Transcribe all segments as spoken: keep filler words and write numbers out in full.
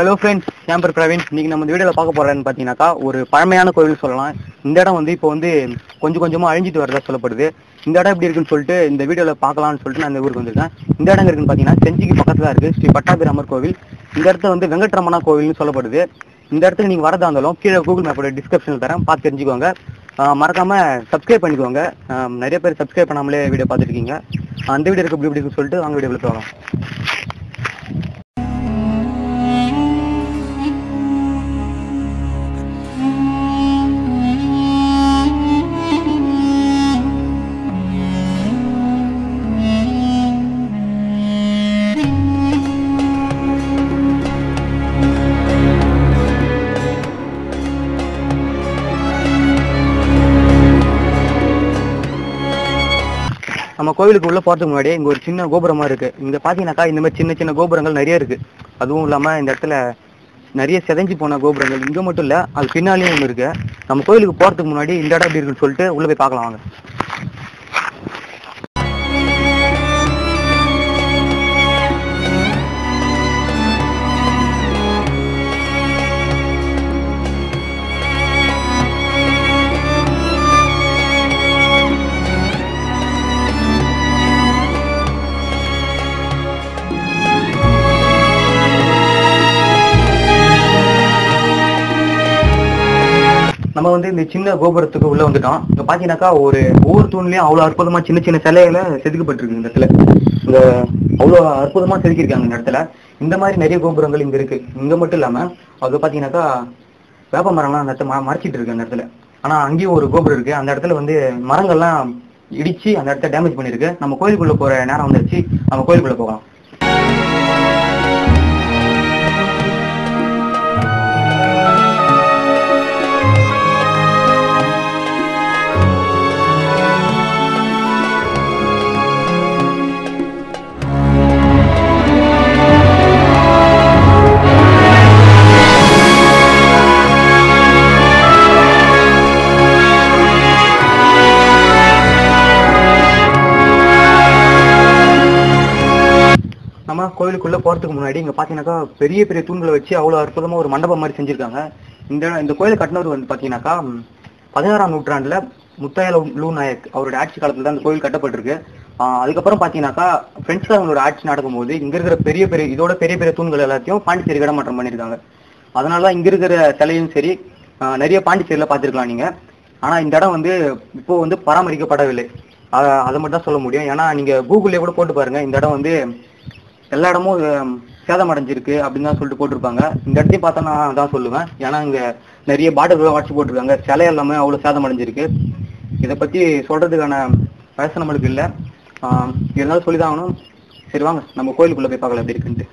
Hello friends, என் பேர் பிரவீன். இன்னைக்கு நம்ம இந்த வீடியோவில் பார்க்க போகிறேன்னு பார்த்தீங்கன்னாக்கா ஒரு பழமையான கோவில் சொல்லலாம். இந்த இடம் வந்து இப்போ வந்து கொஞ்சம் கொஞ்சமாக அழிஞ்சிட்டு வரதா சொல்லப்படுது. இந்த இடம் எப்படி இருக்குன்னு சொல்லிட்டு இந்த வீடியோவில் பார்க்கலாம்னு சொல்லிட்டு நான் இந்த ஊருக்கு வந்திருக்கேன். இந்த இடம் இருக்குன்னு பார்த்தீங்கன்னா செஞ்சிக்கு பக்கத்தில் தான் இருக்குது ஸ்ரீ பட்டாபிராமர் கோவில். இந்த இடத்த வந்து வெங்கட்ரமணா கோவில்னு சொல்லப்படுது. இந்த இடத்துக்கு நீங்கள் வரதா இருந்தாலும் கீழே கூகுள் மேப்போட டிஸ்கிரிப்ஷனில் தரேன், பார்த்து தெரிஞ்சுக்கோங்க. மறக்காமல் சப்ஸ்கிரைப் பண்ணிக்கோங்க. நிறைய பேர் சப்ஸ்கிரைப் பண்ணாமலே வீடியோ பார்த்துருக்கீங்க. அந்த வீடியோ இருக்கு இப்படி இப்படின்னு சொல்லிட்டு வாங்க வீடியோவில் போகலாம். நம்ம கோவிலுக்கு உள்ள போறதுக்கு முன்னாடி இங்க ஒரு சின்ன கோபுரமா இருக்கு. இங்க பாத்தீங்கன்னாக்கா இந்த மாதிரி சின்ன சின்ன கோபுரங்கள் நிறைய இருக்கு. அதுவும் இல்லாம இந்த இடத்துல நிறைய செதஞ்சு போன கோபுரங்கள் இங்க மட்டும் இல்ல, அது பின்னாலேயும் ஒண்ணு இருக்கு. நம்ம கோவிலுக்கு போறதுக்கு முன்னாடி இந்த இடம் எப்படி இருக்குன்னு சொல்லிட்டு உள்ள போய் பார்க்கலாம் வாங்க. நம்ம வந்து இந்த சின்ன கோபுரத்துக்கு உள்ள வந்துட்டோம். இங்க பாத்தீங்கன்னாக்கா ஒரு ஒவ்வொரு தூண்லயும் அவ்வளவு அற்புதமா சின்ன சின்ன சிலைகளை செதுக்கப்பட்டிருக்கு. இந்த இடத்துல இந்த அவ்வளவு அற்புதமா செதுக்கியிருக்காங்க இந்த இடத்துல. இந்த மாதிரி நிறைய கோபுரங்கள் இங்க இருக்கு. இங்க மட்டும் இல்லாம அது பாத்தீங்கன்னாக்கா வேப்ப மரம்லாம் அந்த இடத்துல மறைச்சிட்டு இருக்கு அந்த இடத்துல. ஆனா அங்கேயும் ஒரு கோபுரம் இருக்கு. அந்த இடத்துல வந்து மரங்கள்லாம் இடிச்சு அந்த இடத்த டேமேஜ் பண்ணிருக்கு. நம்ம கோயிலுக்குள்ள போற நேரம் வந்துருச்சு, நம்ம கோயிலுக்குள்ள போகலாம். நம்ம கோயிலுக்குள்ள போறதுக்கு முன்னாடி இங்க பாத்தீங்கன்னாக்கா பெரிய பெரிய தூண்களை வச்சு அவ்வளவு அற்புதமா ஒரு மண்டபம் மாதிரி செஞ்சிருக்காங்க. இந்த இந்த கோயிலை கட்டினவர் வந்து பாத்தீங்கன்னாக்கா பதினாறாம் நூற்றாண்டுல முத்தாயலு நாயக் அவருடைய ஆட்சி காலத்துல தான் இந்த கோயில் கட்டப்பட்டிருக்கு. ஆஹ் அதுக்கப்புறம் பாத்தீங்கன்னாக்கா பிரெஞ்சுக்காரங்களோட ஆட்சி நடக்கும்போது இங்க இருக்கிற பெரிய பெரிய இதோட பெரிய பெரிய தூண்கள் எல்லாத்தையும் பாண்டிச்சேரி இடமாற்றம் பண்ணிருக்காங்க. அதனால இங்க இருக்கிற சிலையும் சரி நிறைய பாண்டிச்சேரியில பாத்துருக்கலாம் நீங்க. ஆனா இந்த இடம் வந்து இப்போ வந்து பராமரிக்கப்படவில்லை, அதை மட்டும் தான் சொல்ல முடியும். ஏன்னா நீங்க கூகுள்லயே கூட போட்டு பாருங்க, இந்த இடம் வந்து எல்லா இடமும் சேதம் அடைஞ்சிருக்கு அப்படின்னு தான் சொல்லிட்டு போட்டிருப்பாங்க. இந்த இடத்தையும் பார்த்தா நான் தான் சொல்லுவேன். ஏன்னா இங்க நிறைய பாட்டில்கள் வாட்சி போட்டிருக்காங்க, சிலை எல்லாமே அவ்வளவு சேதம் அடைஞ்சிருக்கு. இதை பத்தி சொல்றதுக்கான வயசு நம்மளுக்கு இல்லை, ஆஹ் இருந்தாலும் சொல்லிதான் ஆகணும். சரி வாங்க நம்ம கோயிலுக்குள்ள போய் பார்க்கலாம் எப்படி இருக்குன்ட்டு.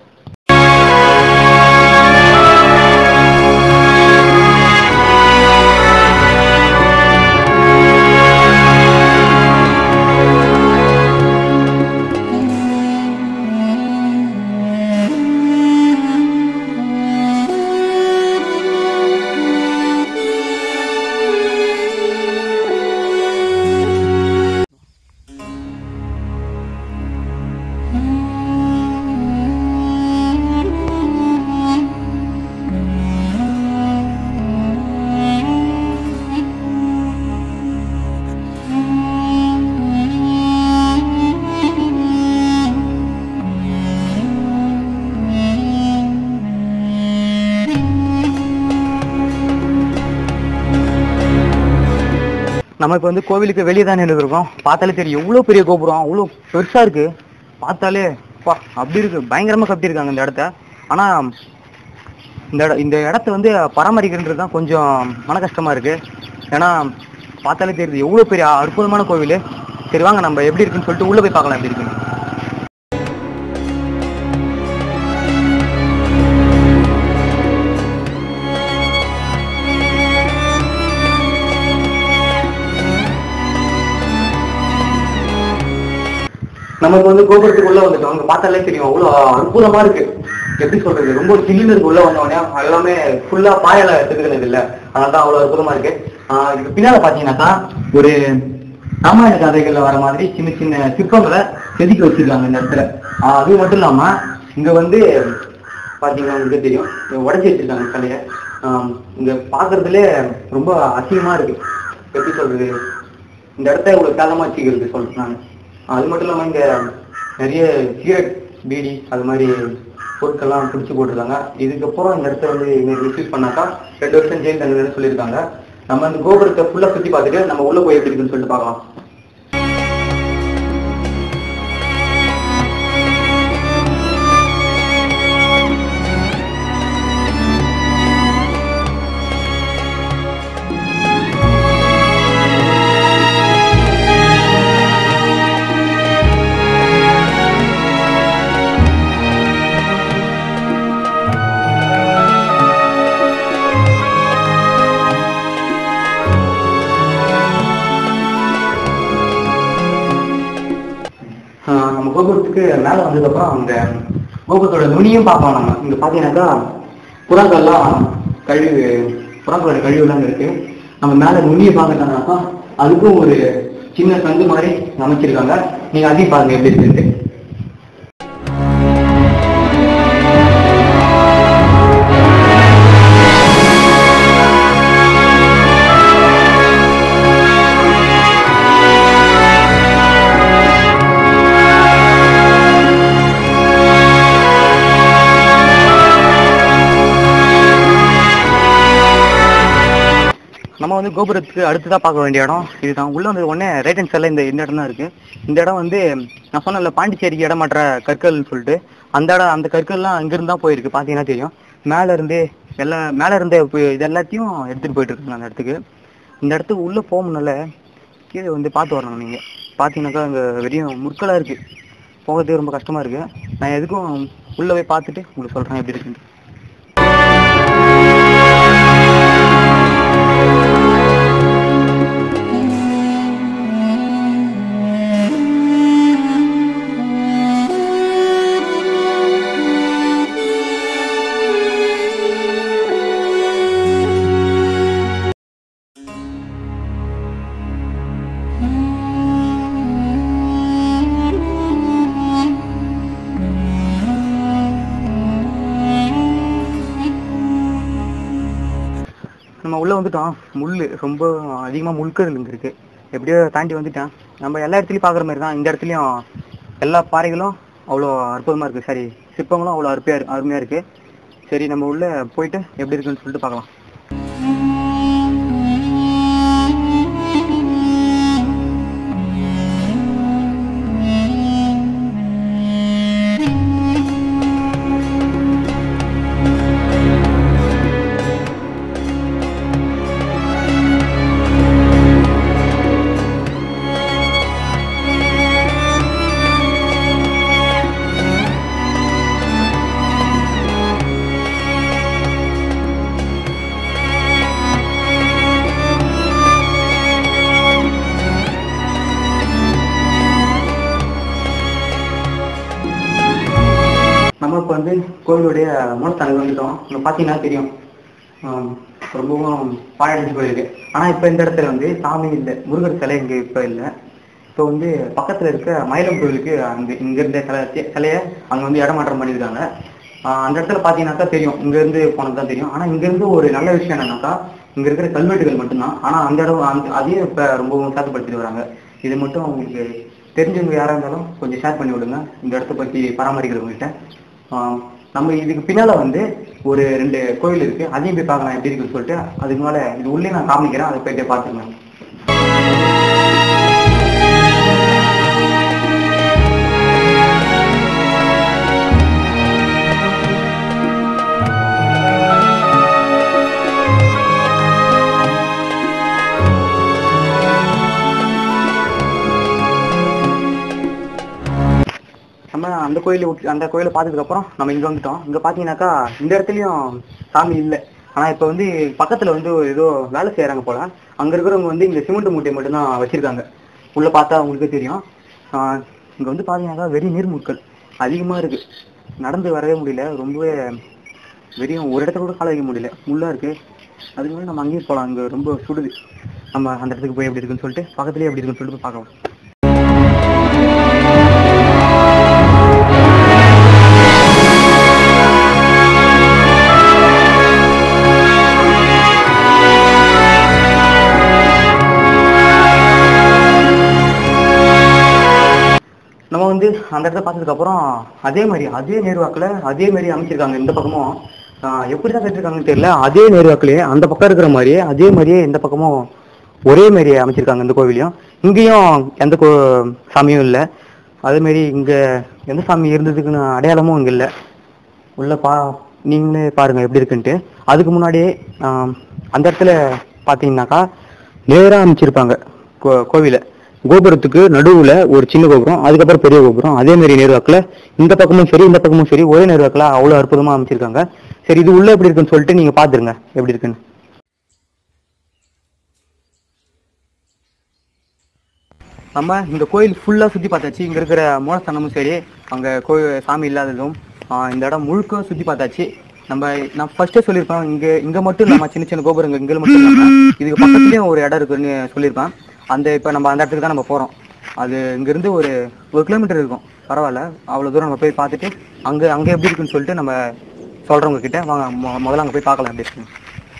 நம்ம இப்போ வந்து கோவிலுக்கு வெளியே தானே இருக்கோம். பார்த்தாலே தெரியும் எவ்வளோ பெரிய கோபுரம், அவ்வளோ பெருசா இருக்கு. பார்த்தாலே பா அப்படி இருக்கு, பயங்கரமா கட்டியிருக்காங்க இந்த இடத்த. ஆனா இந்த இந்த இடத்த வந்து பராமரிக்கிறது தான் கொஞ்சம் மன கஷ்டமா இருக்கு. ஏன்னா பார்த்தாலே தெரியுது எவ்வளோ பெரிய அற்புதமான கோவில். சரி வாங்க நம்ம எப்படி இருக்குன்னு சொல்லிட்டு உள்ள போய் பார்க்கலாம் எப்படி இருக்குன்னு. நமக்கு வந்து கோபுரத்துக்கு உள்ள வந்துட்டோம். அங்க பார்த்தாலே தெரியும் அவ்வளவு அற்புதமா இருக்கு. எப்படி சொல்றது, ரொம்ப சில்லுன்னு இருக்கு. உள்ள வந்தவொடனே எல்லாமே ஃபுல்லா பாயல செதுக்கினது இல்ல, அதனாலதான் அவ்வளவு அற்புதமா இருக்கு. ஆஹ் இதுக்கு பின்னால பாத்தீங்கன்னாக்கா ஒரு ராமாயண கதைகள்ல வர மாதிரி சின்ன சின்ன சிற்பங்களை செதுக்கி வச்சிருக்காங்க இந்த இடத்துல. ஆஹ் அது மட்டும் இல்லாம இங்க வந்து பார்த்தீங்கன்னா உங்களுக்கு தெரியும், உடச்சி வச்சிருக்காங்க சிலையை. இங்கே பார்க்குறதுலே ரொம்ப அசிங்கமாக இருக்குது. எப்படி சொல்கிறது, இந்த இடத்த இவ்வளோ கேவலமாக வச்சுக்கிறது சொல்கிறேன் நான். அது மட்டும் இல்லாமல் இங்கே நிறைய சிகரெட், பீடி அது மாதிரி பொருட்கள்லாம் பிடிச்சி போட்டிருக்காங்க. இதுக்கப்புறம் இந்த இடத்த வந்து மிஸ்யூஸ் பண்ணாக்கா ரெண்டு வருஷம் ஜெயில் தண்டனை சொல்லியிருக்காங்க. நம்ம அந்த கோபுரத்தை ஃபுல்லாக சுற்றி பார்த்துட்டு நம்ம உள்ளே போய் எப்படி இருக்குன்னு சொல்லிட்டு பார்க்கலாம். நம்ம கோபுரத்துக்கு மேலே வந்ததுக்கப்புறம் அந்த கோபுரத்தோட நுனியும் பார்க்கலாம். நம்ம இங்கே பார்த்தீங்கன்னாக்கா புறாக்கள்லாம் கழிவு புறாக்களோட கழிவுலாம் இருக்கு. நம்ம மேலே நுனியை பார்க்கறதுனாக்கா அதுக்கும் ஒரு சின்ன சங்கு மாதிரி அமைச்சிருக்காங்க. நீங்க அதையும் பாருங்க எப்படி இருக்கு. நம்ம வந்து கோபுரத்துக்கு அடுத்துதான் பார்க்க வேண்டிய இடம் இதுதான். உள்ள வந்து உடனே ரைட் ஹேண்ட் சைடில் இந்த இந்த இடம் தான் இருக்கு. இந்த இடம் வந்து நான் சொன்னல பாண்டிச்சேரிக்கு இடமாற்ற கற்கள்னு சொல்லிட்டு அந்த இடம், அந்த கற்கள்லாம் அங்கிருந்து தான் போயிருக்கு. பார்த்தீங்கன்னா தெரியும், மேலே இருந்து எல்லா மேலே இருந்த இது எல்லாத்தையும் எடுத்துகிட்டு போயிட்டு இருக்குங்க அந்த இடத்துக்கு. இந்த இடத்துக்கு உள்ளே போகணும்னால கீழே வந்து பார்த்து வரணும். நீங்கள் பார்த்தீங்கன்னாக்கா அங்கே வெறியும் முற்களாக இருக்குது, போகிறதுக்கு ரொம்ப கஷ்டமாக இருக்குது. நான் எதுக்கும் உள்ளே போய் பார்த்துட்டு உங்களுக்கு சொல்கிறேன் எப்படி இருக்குன்னு. நம்ம உள்ளே வந்துட்டோம். முள் ரொம்ப அதிகமாக முள்கல் இங்கே இருக்குது. எப்படியோ தாண்டி வந்துட்டேன். நம்ம எல்லா இடத்துலையும் பார்க்குற மாதிரி தான் இந்த இடத்துலையும் எல்லா பாறைகளும் அவ்வளோ அற்புதமாக இருக்குது. சரி, சிற்பங்களும் அவ்வளோ அருமையாக அருமையாக இருக்குது. சரி, நம்ம உள்ளே போயிட்டு எப்படி இருக்குன்னு சொல்லிட்டு பார்க்கலாம். நம்ம இப்போ வந்து கோவிலுடைய மூலஸ்தானம் வந்துட்டோம். இங்கே பார்த்தீங்கன்னா தெரியும், ரொம்பவும் பாழடைஞ்சு போயிருக்கு. ஆனால் இப்போ இந்த இடத்துல வந்து சாமி இல்லை, முருகர் சிலை இங்கே இப்போ இல்லை. இப்போ வந்து பக்கத்தில் இருக்க மயிலம் கோவிலுக்கு அங்கே இங்கேருந்த சிலை சிலையை அங்கே வந்து இடமாற்றம் பண்ணியிருக்காங்க. அந்த இடத்துல பார்த்தீங்கன்னாக்கா தெரியும், இங்கேருந்து போனது தான் தெரியும். ஆனால் இங்கேருந்து ஒரு நல்ல விஷயம் என்னன்னாக்கா இங்கே இருக்கிற கல்வெட்டுகள் மட்டும்தான். ஆனால் அந்த இடம் அந்த அதையும் இப்போ ரொம்பவும் சேதப்படுத்திட்டு வராங்க. இது மட்டும் உங்களுக்கு தெரிஞ்சவங்க யாராக இருந்தாலும் கொஞ்சம் ஷேர் பண்ணி விடுங்க இந்த இடத்த பற்றி பராமரிக்கிறவங்ககிட்ட. நம்ம இதுக்கு பின்னால வந்து ஒரு ரெண்டு கோயில் இருக்கு, அதையும் போய் பார்க்கலாம் எப்படி இருக்குன்னு சொல்லிட்டு. அதுக்கு மேலே இது உள்ளே நான் காமிக்கிறேன், அதை போயிட்டு பார்த்துக்கலாம். நம்ம அந்த கோயிலை அந்த கோயிலை பார்த்ததுக்கப்புறம் நம்ம இங்கே வந்துட்டோம். இங்கே பார்த்தீங்கன்னாக்கா இந்த இடத்துலையும் சாமி இல்லை. ஆனால் இப்போ வந்து பக்கத்தில் வந்து ஏதோ வேலை செய்கிறாங்க போல். அங்கே இருக்கிறவங்க வந்து இந்த சிமெண்ட் மூட்டையை மட்டும்தான் வச்சுருக்காங்க. உள்ளே பார்த்தா அவங்களுக்கே தெரியும். இங்கே வந்து பார்த்தீங்கன்னாக்கா வெறிய நீர்முட்கள் அதிகமாக இருக்குது. நடந்து வரவே முடியல, ரொம்பவே வெறியும் ஒரு இடத்த கூட கால வைக்க முடியல, முள்ளாக இருக்குது. அதுக்கு மேலே நம்ம அங்கேயும் போகலாம், அங்கே ரொம்ப சுடுது. நம்ம அந்த இடத்துக்கு போய் எப்படி இருக்குன்னு சொல்லிட்டு பக்கத்துலேயே எப்படி இருக்குன்னு சொல்லிட்டு பார்க்கலாம். வந்து அந்த இடத்த பார்த்ததுக்கப்புறம் அதே மாதிரி அதே நேர்வாக்கில் அதே மாதிரி அமைச்சிருக்காங்க. இந்த பக்கமும் எப்படி தான் கட்டிருக்காங்கன்னு தெரியல, அதே நேர்வாக்கிலேயே அந்த பக்கம் இருக்கிற மாதிரியே அதே மாதிரியே இந்த பக்கமும் ஒரே மாதிரியே அமைச்சிருக்காங்க. இந்த கோவிலையும் இங்கேயும் எந்த கோ சாமியும் இல்லை. அதேமாரி இங்கே எந்த சாமி இருந்ததுக்குன்னு அடையாளமும் இங்கே இல்லை. உள்ள பா நீங்களே பாருங்கள் எப்படி இருக்குன்ட்டு. அதுக்கு முன்னாடியே அந்த இடத்துல பார்த்தீங்கன்னாக்கா நேராக அமைச்சிருப்பாங்க கோ கோவிலை. கோபுரத்துக்கு நடுவில் ஒரு சின்ன கோபுரம், அதுக்கப்புறம் பெரிய கோபுரம். அதே மாதிரி நேர்வாக்கில் இந்த பக்கமும் சரி இந்த பக்கமும் சரி ஒரே நேர்வாக்கில் அவ்வளோ அற்புதமாக அமைச்சிருக்காங்க. சரி, இது உள்ள எப்படி இருக்குன்னு சொல்லிட்டு நீங்கள் பார்த்துருங்க எப்படி இருக்குன்னு. நம்ம இந்த கோயில் ஃபுல்லாக சுற்றி பார்த்தாச்சு. இங்கே இருக்கிற மூலஸ்தானமும் சரி, அங்கே கோயில் சாமி இல்லாததும், இந்த இடம் முழுக்க சுற்றி பார்த்தாச்சு. நம்ம நான் ஃபர்ஸ்ட்டே சொல்லியிருப்பேன், இங்கே இங்கே மட்டும் நம்ம சின்ன சின்ன கோபுரங்கள் இங்கே மட்டும் இல்லாமல் இதுக்கு பக்கத்துலேயும் ஒரு இடம் இருக்குன்னு சொல்லியிருப்பேன். அந்த இப்போ நம்ம அந்த இடத்துக்கு தான் நம்ம போகிறோம். அது இங்கேருந்து ஒரு ஒரு கிலோமீட்டர் இருக்கும், பரவாயில்ல. அவ்வளோ தூரம் நம்ம போய் பார்த்துட்டு அங்கே அங்கே எப்படி இருக்குன்னு சொல்லிட்டு நம்ம சொல்கிறவங்க கிட்ட வாங்க முதல்ல அங்கே போய் பார்க்கலாம் எப்படி இருக்குன்னு.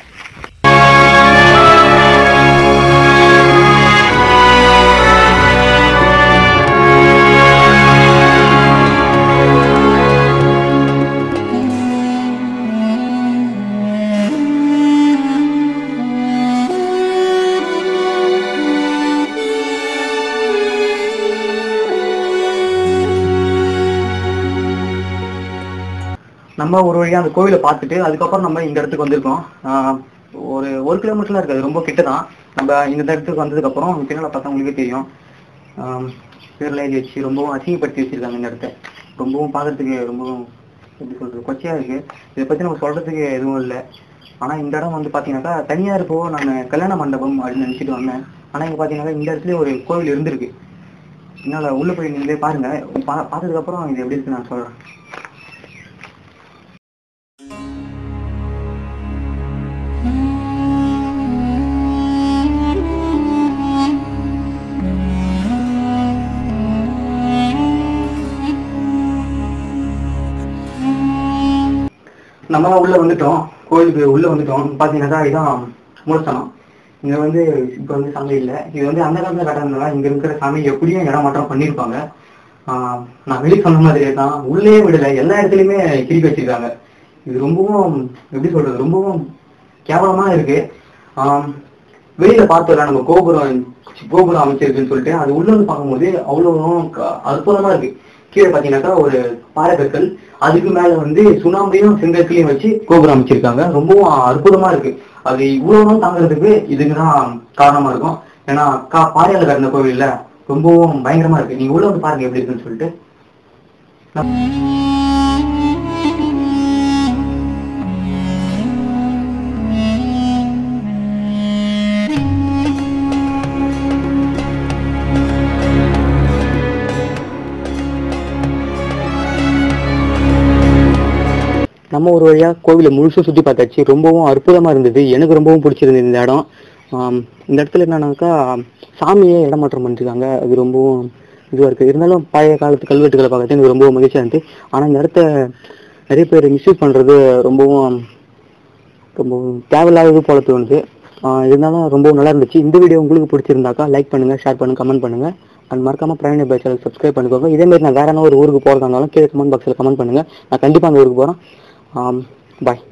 நம்ம ஒரு வழியாக அந்த கோவிலை பார்த்துட்டு அதுக்கப்புறம் நம்ம இந்த இடத்துக்கு வந்திருக்கோம். ஒரு ஒரு கிலோமீட்டர்லாம் இருக்காது, ரொம்ப கிட்ட தான். நம்ம இந்த இடத்துக்கு வந்ததுக்கப்புறம் பின்னால் பார்த்தா உங்களுக்கே தெரியும், பேரில் எழுதி வச்சு ரொம்பவும் அசிங்கப்படுத்தி வச்சுருக்காங்க இந்த இடத்த. ரொம்பவும் பார்க்குறதுக்கு ரொம்பவும் எப்படி சொல்கிறது, கொச்சையாக இருக்குது. இதை பற்றி நம்ம சொல்கிறதுக்கு எதுவும் இல்லை. ஆனால் இந்த இடம் வந்து பார்த்தீங்கன்னாக்கா தனியாக இருக்கோ நான் கல்யாண மண்டபம் அப்படின்னு நினச்சிட்டு வந்தேன். ஆனால் இங்கே பார்த்தீங்கன்னா இந்த இடத்துலேயே ஒரு கோவில் இருந்திருக்கு. என்னால் உள்ளே போய் நீங்களே பாருங்கள். பா பார்த்ததுக்கப்புறம் இது எப்படி இருக்குன்னு நான் சொல்கிறேன். நம்ம உள்ள வந்துட்டோம், கோயிலுக்கு உள்ள வந்துட்டோம். பார்த்தீங்கன்னாக்கா இதுதான் மூலஸ்தானம். இங்கே வந்து இப்போ வந்து சாமி இல்லை. இது வந்து அந்த காலத்தில் கட்டினதுனால இங்கே இருக்கிற சாமி எப்படியும் இடம் மாற்றம் பண்ணியிருப்பாங்க. நான் வெளியே சொன்ன மாதிரியே தான், உள்ளே விடலை, எல்லா இடத்துலையுமே கிரிக்கி வச்சிருக்காங்க. இது ரொம்பவும் எப்படி சொல்றது, ரொம்பவும் கேவலமாக இருக்கு. வெளியில பார்த்தோம்ல நம்ம கோபுரம் கோபுரம் அமைச்சிருக்குன்னு சொல்லிட்டு, அது உள்ள வந்து பார்க்கும்போது அவ்வளோ அற்புதமா இருக்கு. கீழே பார்த்தீங்கன்னாக்கா ஒரு பாறைக்கற்கள், அதுக்கு மேல வந்து சுண்ணாம்பையும் செங்கற்களையும் வச்சு கோபுரம் அமைச்சிருக்காங்க. ரொம்பவும் அற்புதமா இருக்கு. அது இவ்வளவு தாங்கிறதுக்கு இதுக்குதான் காரணமா இருக்கும். ஏன்னா கா பாறையால கட்டின கோவில்ல ரொம்பவும் பயங்கரமா இருக்கு. நீங்க உள்ள வந்து பாருங்க எப்படி இருக்குன்னு சொல்லிட்டு. நம்ம ஒரு வழியாக கோவிலை முழுசும் சுற்றி பார்த்தாச்சு. ரொம்பவும் அற்புதமாக இருந்தது. எனக்கு ரொம்பவும் பிடிச்சிருந்தது இந்த இடம். இந்த இடத்துல என்னன்னாக்கா சாமியே இடம் மாற்றம் பண்ணிருக்காங்க. அது ரொம்பவும் இதுவாக இருக்குது. இருந்தாலும் பழைய காலத்து கல்வெட்டுகளை பார்க்கறது எனக்கு ரொம்பவும் மகிழ்ச்சியாக இருந்துச்சு. ஆனால் இந்த இடத்த நிறைய பேர் மிஸ்யூஸ் பண்ணுறது ரொம்பவும் ரொம்பவும் தேவையில்லாதது போல தோணுது. இருந்தாலும் ரொம்பவும் நல்லா இருந்துச்சு. இந்த வீடியோ உங்களுக்கு பிடிச்சிருந்தாக்கா லைக் பண்ணுங்கள், ஷேர் பண்ணுங்கள், கமெண்ட் பண்ணுங்கள். அண்ட் மறக்காம பிரைம் பை சேனல் சப்ஸ்கிரைப் பண்ணிக்கோங்க. இதேமாரி நான் வேற என்ன ஒரு ஊருக்கு போகிறதா இருந்தாலும் கீழே கமெண்ட் பாக்ஸில் கமெண்ட் பண்ணுங்கள். நான் கண்டிப்பாக அந்த ஊருக்கு போகிறேன். Um, bye.